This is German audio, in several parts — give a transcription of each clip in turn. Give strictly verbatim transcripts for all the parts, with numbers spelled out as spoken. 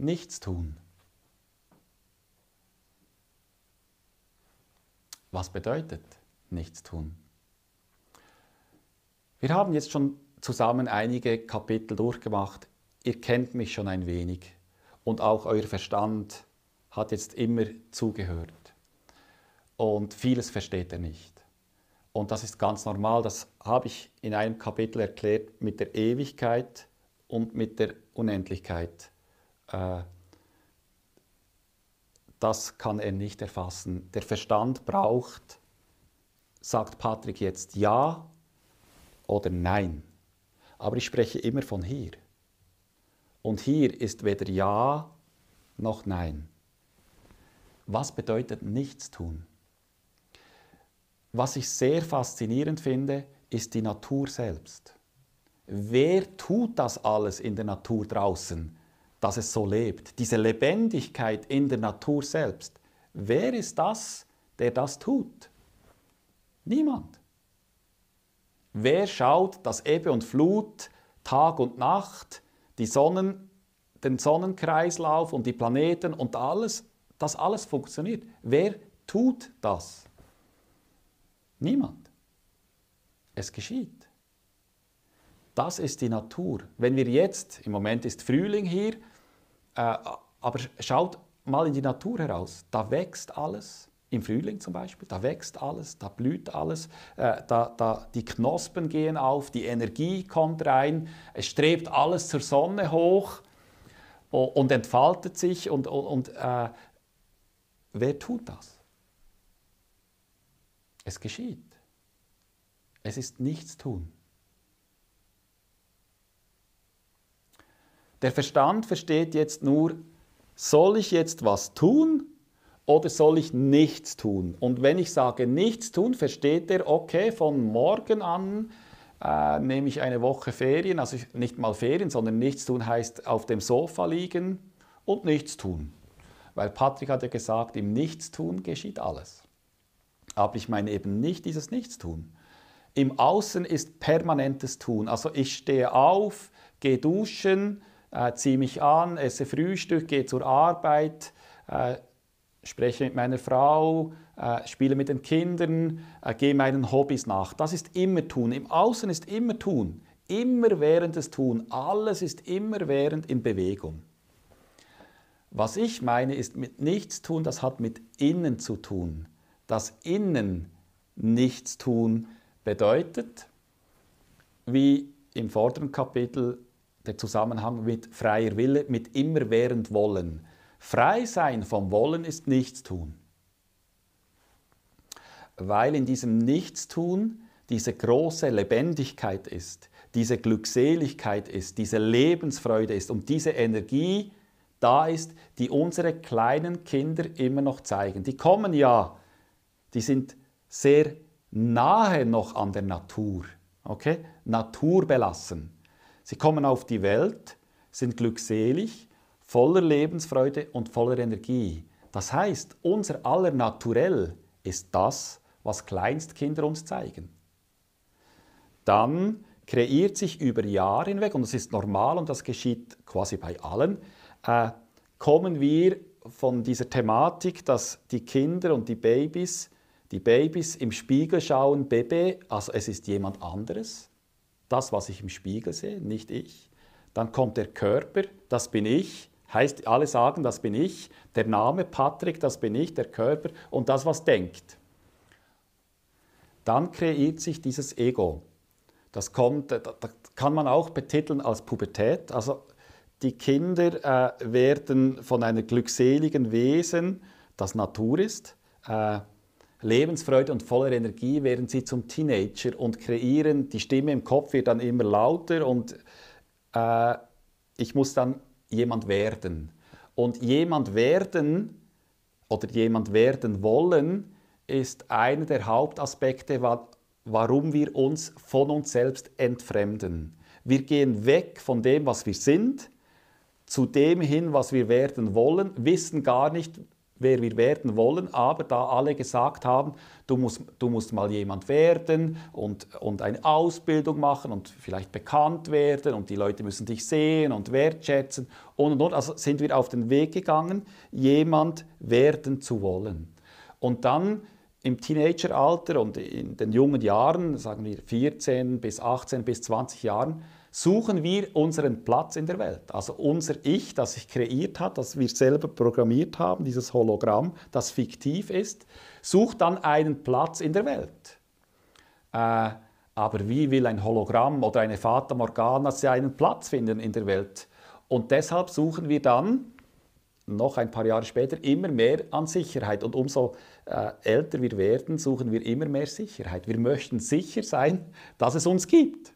nichts tun. Was bedeutet nichts tun? Wir haben jetzt schon zusammen einige Kapitel durchgemacht. Ihr kennt mich schon ein wenig und auch euer Verstand hat jetzt immer zugehört. Und vieles versteht er nicht. Und das ist ganz normal, das habe ich in einem Kapitel erklärt mit der Ewigkeit und mit der Unendlichkeit. Äh, das kann er nicht erfassen. Der Verstand braucht, sagt Patrick jetzt ja oder nein. Aber ich spreche immer von hier. Und hier ist weder ja noch nein. Was bedeutet nichts tun? Was ich sehr faszinierend finde, ist die Natur selbst. Wer tut das alles in der Natur draußen, dass es so lebt? Diese Lebendigkeit in der Natur selbst. Wer ist das, der das tut? Niemand. Wer schaut, dass Ebbe und Flut, Tag und Nacht, die Sonnen, den Sonnenkreislauf und die Planeten und alles, das alles funktioniert? Wer tut das? Niemand. Es geschieht. Das ist die Natur. Wenn wir jetzt, im Moment ist Frühling hier, äh, aber schaut mal in die Natur heraus, da wächst alles. Im Frühling zum Beispiel, da wächst alles, da blüht alles, äh, da, da, die Knospen gehen auf, die Energie kommt rein, es strebt alles zur Sonne hoch und entfaltet sich. Und, und, und äh, wer tut das? Es geschieht. Es ist Nichtstun. Der Verstand versteht jetzt nur, soll ich jetzt was tun oder soll ich nichts tun? Und wenn ich sage nichts tun, versteht er, okay, von morgen an äh, nehme ich eine Woche Ferien, also nicht mal Ferien, sondern nichts tun heißt auf dem Sofa liegen und nichts tun. Weil Patrick hat ja gesagt, im Nichtstun geschieht alles. Aber ich meine eben nicht dieses Nichtstun. Im Außen ist permanentes Tun. Also ich stehe auf, gehe duschen, äh, ziehe mich an, esse Frühstück, gehe zur Arbeit, äh, spreche mit meiner Frau, äh, spiele mit den Kindern, äh, gehe meinen Hobbys nach. Das ist immer Tun. Im Außen ist immer Tun. Immerwährendes Tun. Alles ist immerwährend in Bewegung. Was ich meine, ist mit Nichtstun, das hat mit Innen zu tun. Das Innen Nichtstun bedeutet, wie im vorderen Kapitel der Zusammenhang mit freier Wille, mit immerwährend Wollen. Frei sein vom Wollen ist Nichtstun. Weil in diesem Nichtstun diese große Lebendigkeit ist, diese Glückseligkeit ist, diese Lebensfreude ist und diese Energie da ist, die unsere kleinen Kinder immer noch zeigen. Die kommen ja, die sind sehr nahe noch an der Natur, okay? Naturbelassen. Sie kommen auf die Welt, sind glückselig, voller Lebensfreude und voller Energie. Das heißt, unser aller Naturell ist das, was Kleinstkinder uns zeigen. Dann kreiert sich über Jahre hinweg, und das ist normal und das geschieht quasi bei allen, äh, kommen wir von dieser Thematik, dass die Kinder und die Babys, die Babys im Spiegel schauen, Baby, also es ist jemand anderes, das, was ich im Spiegel sehe, nicht ich. Dann kommt der Körper, das bin ich, heißt, alle sagen, das bin ich, der Name Patrick, das bin ich, der Körper und das, was denkt. Dann kreiert sich dieses Ego. Das kommt, das kann man auch betiteln als Pubertät. Also die Kinder äh, werden von einer glückseligen Wesen, das Natur ist, äh, Lebensfreude und voller Energie werden sie zum Teenager und kreieren, die Stimme im Kopf wird dann immer lauter und äh, ich muss dann jemand werden. Und jemand werden oder jemand werden wollen ist einer der Hauptaspekte, warum wir uns von uns selbst entfremden. Wir gehen weg von dem, was wir sind, zu dem hin, was wir werden wollen, wissen gar nicht, wer wir werden wollen, aber da alle gesagt haben, du musst, du musst mal jemand werden und, und eine Ausbildung machen und vielleicht bekannt werden und die Leute müssen dich sehen und wertschätzen und, und, und. Also sind wir auf den Weg gegangen, jemand werden zu wollen. Und dann im Teenageralter und in den jungen Jahren, sagen wir vierzehn bis achtzehn bis zwanzig Jahren, suchen wir unseren Platz in der Welt. Also unser Ich, das sich kreiert hat, das wir selber programmiert haben, dieses Hologramm, das fiktiv ist, sucht dann einen Platz in der Welt. Äh, aber wie will ein Hologramm oder eine Fata Morgana einen Platz finden in der Welt? Und deshalb suchen wir dann, noch ein paar Jahre später, immer mehr an Sicherheit. Und umso äh, älter wir werden, suchen wir immer mehr Sicherheit. Wir möchten sicher sein, dass es uns gibt.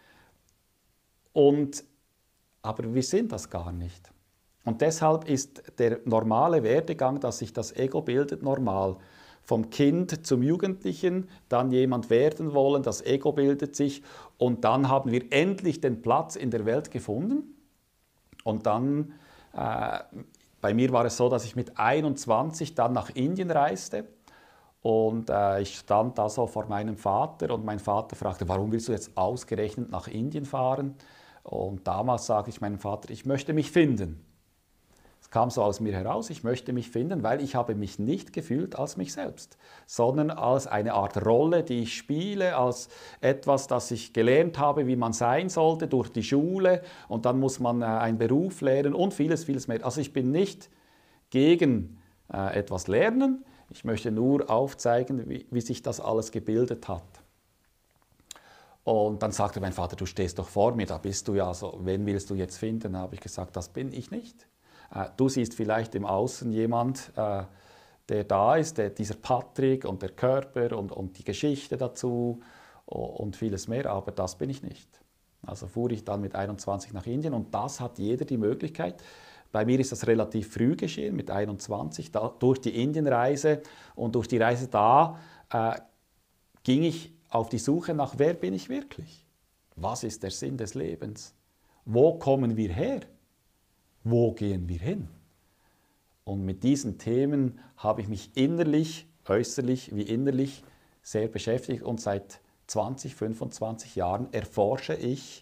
Und, aber wir sind das gar nicht. Und deshalb ist der normale Werdegang, dass sich das Ego bildet, normal. Vom Kind zum Jugendlichen, dann jemand werden wollen, das Ego bildet sich und dann haben wir endlich den Platz in der Welt gefunden. Und dann, äh, bei mir war es so, dass ich mit einundzwanzig dann nach Indien reiste. Und äh, ich stand da so vor meinem Vater und mein Vater fragte, warum willst du jetzt ausgerechnet nach Indien fahren? Und damals sagte ich meinem Vater, ich möchte mich finden. Es kam so aus mir heraus, ich möchte mich finden, weil ich habe mich nicht gefühlt als mich selbst, sondern als eine Art Rolle, die ich spiele, als etwas, das ich gelernt habe, wie man sein sollte durch die Schule und dann muss man äh, einen Beruf lernen und vieles, vieles mehr. Also ich bin nicht gegen äh, etwas lernen, ich möchte nur aufzeigen, wie, wie sich das alles gebildet hat. Und dann sagte mein Vater, du stehst doch vor mir, da bist du ja so, wen willst du jetzt finden? Da habe ich gesagt, das bin ich nicht. Du siehst vielleicht im Außen jemand, der da ist, der, dieser Patrick und der Körper und, und die Geschichte dazu und vieles mehr, aber das bin ich nicht. Also fuhr ich dann mit einundzwanzig nach Indien und das hat jeder die Möglichkeit. Bei mir ist das relativ früh geschehen, mit einundzwanzig, da, durch die Indienreise und durch die Reise da äh, ging ich auf die Suche nach, wer bin ich wirklich? Was ist der Sinn des Lebens? Wo kommen wir her? Wo gehen wir hin? Und mit diesen Themen habe ich mich innerlich, äußerlich wie innerlich sehr beschäftigt und seit zwanzig, fünfundzwanzig Jahren erforsche ich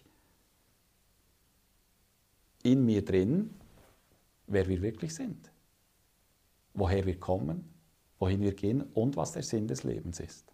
in mir drin, wer wir wirklich sind, woher wir kommen, wohin wir gehen und was der Sinn des Lebens ist.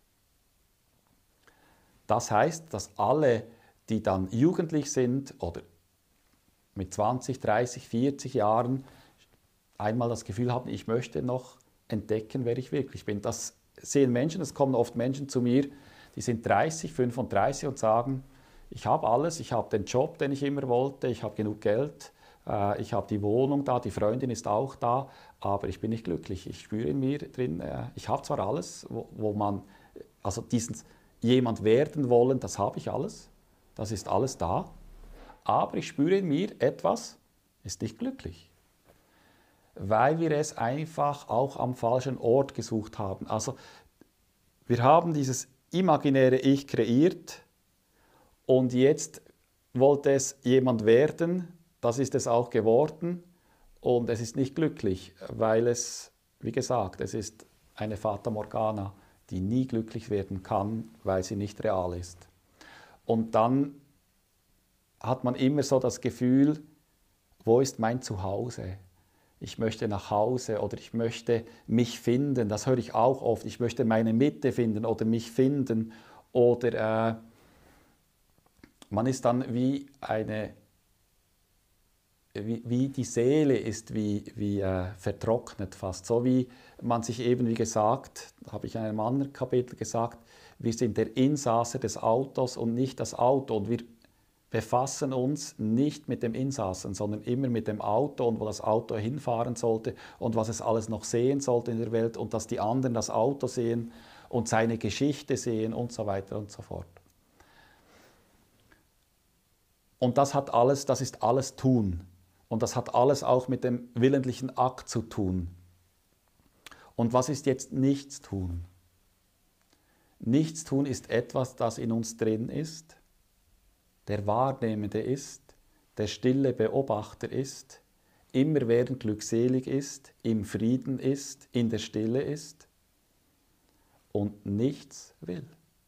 Das heißt, dass alle, die dann jugendlich sind oder mit zwanzig, dreißig, vierzig Jahren einmal das Gefühl haben, ich möchte noch entdecken, wer ich wirklich bin. Das sehen Menschen, es kommen oft Menschen zu mir, die sind dreißig, fünfunddreißig und sagen, ich habe alles, ich habe den Job, den ich immer wollte, ich habe genug Geld, äh, ich habe die Wohnung da, die Freundin ist auch da, aber ich bin nicht glücklich. Ich spüre in mir drin, äh, ich habe zwar alles, wo, wo man, also diesen jemand werden wollen, das habe ich alles, das ist alles da, aber ich spüre in mir, etwas ist nicht glücklich, weil wir es einfach auch am falschen Ort gesucht haben. Also wir haben dieses imaginäre Ich kreiert und jetzt wollte es jemand werden, das ist es auch geworden und es ist nicht glücklich, weil es, wie gesagt, es ist eine Fata Morgana, die nie glücklich werden kann, weil sie nicht real ist. Und dann hat man immer so das Gefühl, wo ist mein Zuhause? Ich möchte nach Hause oder ich möchte mich finden, das höre ich auch oft, ich möchte meine Mitte finden oder mich finden oder äh, man ist dann wie eine, wie, wie die Seele ist wie, wie äh, vertrocknet fast, so wie man sich eben, wie gesagt, habe ich in einem anderen Kapitel gesagt, wir sind der Insasse des Autos und nicht das Auto und wir befassen uns nicht mit dem Insassen, sondern immer mit dem Auto und wo das Auto hinfahren sollte und was es alles noch sehen sollte in der Welt und dass die anderen das Auto sehen und seine Geschichte sehen und so weiter und so fort. Und das hat alles, das ist alles Tun und das hat alles auch mit dem willentlichen Akt zu tun. Und was ist jetzt Nichtstun? Nichtstun ist etwas, das in uns drin ist, der Wahrnehmende ist, der stille Beobachter ist, immerwährend glückselig ist, im Frieden ist, in der Stille ist und nichts will.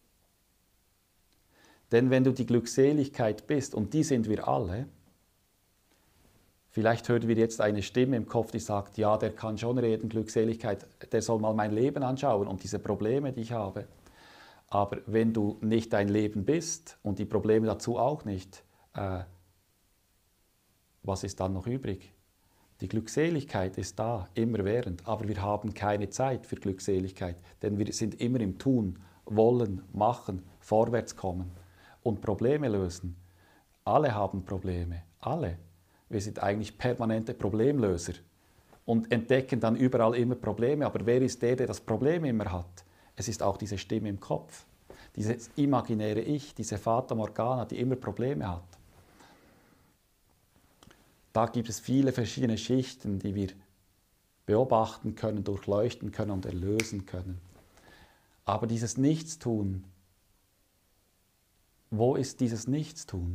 Denn wenn du die Glückseligkeit bist, und die sind wir alle, vielleicht hören wir jetzt eine Stimme im Kopf, die sagt, ja, der kann schon reden, Glückseligkeit, der soll mal mein Leben anschauen und diese Probleme, die ich habe. Aber wenn du nicht dein Leben bist und die Probleme dazu auch nicht, äh, was ist dann noch übrig? Die Glückseligkeit ist da, immerwährend, aber wir haben keine Zeit für Glückseligkeit, denn wir sind immer im Tun, Wollen, Machen, Vorwärtskommen und Probleme lösen. Alle haben Probleme, alle. Wir sind eigentlich permanente Problemlöser und entdecken dann überall immer Probleme. Aber wer ist der, der das Problem immer hat? Es ist auch diese Stimme im Kopf, dieses imaginäre Ich, diese Fata Morgana, die immer Probleme hat. Da gibt es viele verschiedene Schichten, die wir beobachten können, durchleuchten können und erlösen können. Aber dieses Nichtstun, wo ist dieses Nichtstun?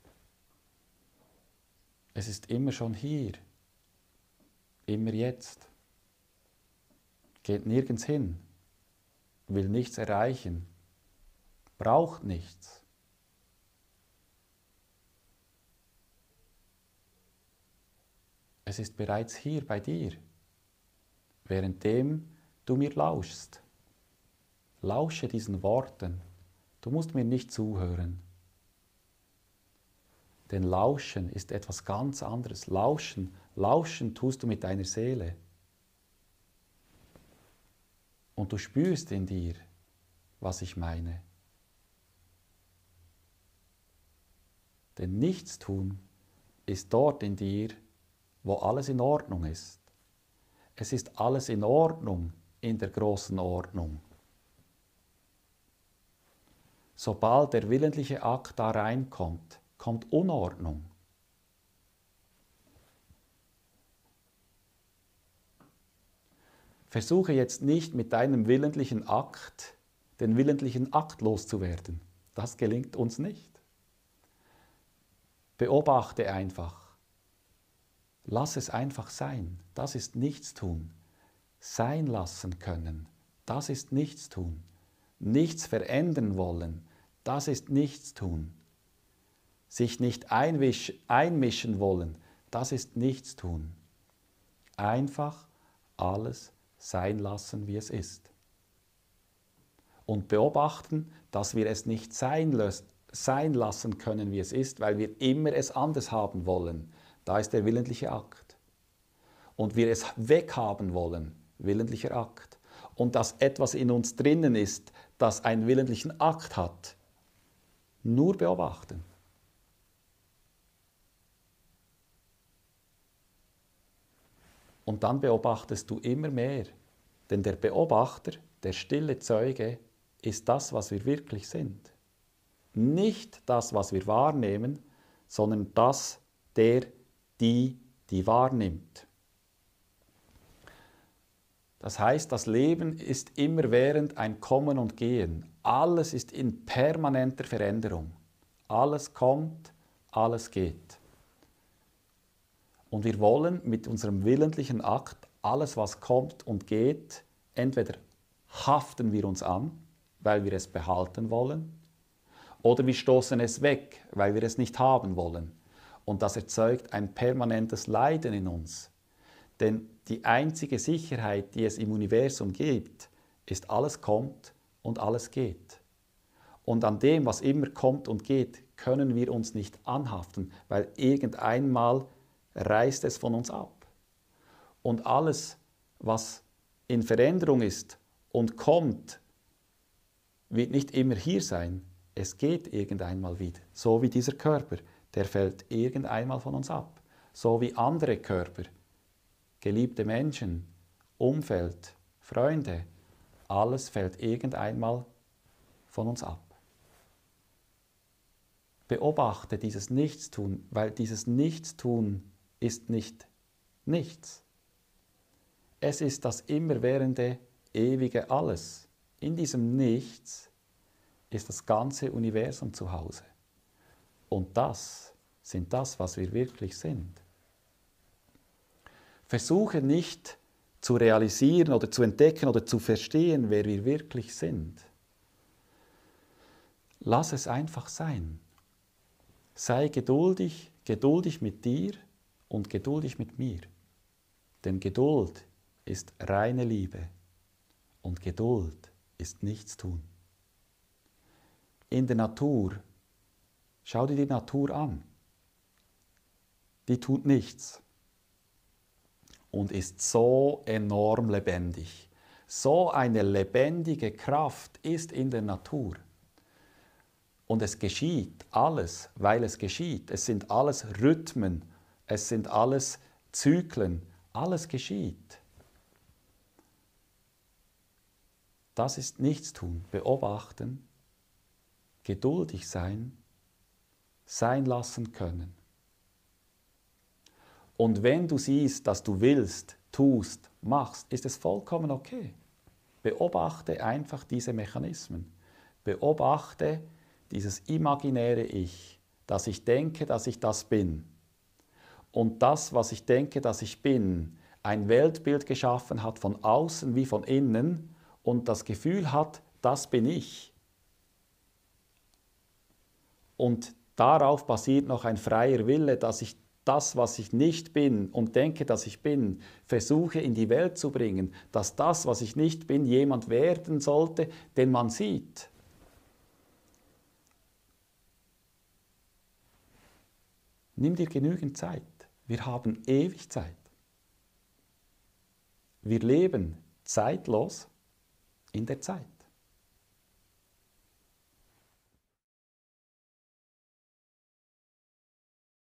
Es ist immer schon hier, immer jetzt, geht nirgends hin, will nichts erreichen, braucht nichts. Es ist bereits hier bei dir, währenddem du mir lauschst. Lausche diesen Worten, du musst mir nicht zuhören. Denn Lauschen ist etwas ganz anderes. Lauschen, lauschen tust du mit deiner Seele. Und du spürst in dir, was ich meine. Denn Nichtstun ist dort in dir, wo alles in Ordnung ist. Es ist alles in Ordnung in der großen Ordnung. Sobald der willentliche Akt da reinkommt, kommt Unordnung. Versuche jetzt nicht mit deinem willentlichen Akt, den willentlichen Akt loszuwerden. Das gelingt uns nicht. Beobachte einfach. Lass es einfach sein. Das ist Nichtstun. Sein lassen können. Das ist Nichtstun. Nichts verändern wollen. Das ist Nichtstun. Sich nicht einmischen wollen. Das ist Nichtstun. Einfach alles sein lassen, wie es ist. Und beobachten, dass wir es nicht sein, sein lassen können, wie es ist, weil wir immer es anders haben wollen. Da ist der willentliche Akt. Und wir es weghaben wollen, willentlicher Akt. Und dass etwas in uns drinnen ist, das einen willentlichen Akt hat, nur beobachten. Und dann beobachtest du immer mehr. Denn der Beobachter, der stille Zeuge, ist das, was wir wirklich sind. Nicht das, was wir wahrnehmen, sondern das, der, die, die wahrnimmt. Das heißt, das Leben ist immerwährend ein Kommen und Gehen. Alles ist in permanenter Veränderung. Alles kommt, alles geht. Und wir wollen mit unserem willentlichen Akt alles, was kommt und geht, entweder haften wir uns an, weil wir es behalten wollen, oder wir stoßen es weg, weil wir es nicht haben wollen. Und das erzeugt ein permanentes Leiden in uns. Denn die einzige Sicherheit, die es im Universum gibt, ist, alles kommt und alles geht. Und an dem, was immer kommt und geht, können wir uns nicht anhaften, weil irgendeinmal reißt es von uns ab. Und alles, was in Veränderung ist und kommt, wird nicht immer hier sein. Es geht irgendeinmal wieder. So wie dieser Körper, der fällt irgendeinmal von uns ab. So wie andere Körper, geliebte Menschen, Umfeld, Freunde, alles fällt irgendeinmal von uns ab. Beobachte dieses Nichtstun, weil dieses Nichtstun ist nicht nichts. Es ist das immerwährende, ewige Alles. In diesem Nichts ist das ganze Universum zu Hause. Und das sind das, was wir wirklich sind. Versuche nicht zu realisieren oder zu entdecken oder zu verstehen, wer wir wirklich sind. Lass es einfach sein. Sei geduldig, geduldig mit dir und geduldig mit mir. Denn Geduld ist reine Liebe und Geduld ist Nichtstun. In der Natur, schau dir die Natur an. Die tut nichts und ist so enorm lebendig. So eine lebendige Kraft ist in der Natur. Und es geschieht alles, weil es geschieht. Es sind alles Rhythmen, es sind alles Zyklen, alles geschieht. Das ist Nichtstun, beobachten, geduldig sein, sein lassen können. Und wenn du siehst, dass du willst, tust, machst, ist es vollkommen okay. Beobachte einfach diese Mechanismen. Beobachte dieses imaginäre Ich, dass ich denke, dass ich das bin. Und das, was ich denke, dass ich bin, ein Weltbild geschaffen hat, von außen wie von innen, und das Gefühl hat, das bin ich. Und darauf basiert noch ein freier Wille, dass ich das, was ich nicht bin und denke, dass ich bin, versuche in die Welt zu bringen, dass das, was ich nicht bin, jemand werden sollte, den man sieht. Nimm dir genügend Zeit. Wir haben ewig Zeit. Wir leben zeitlos in der Zeit.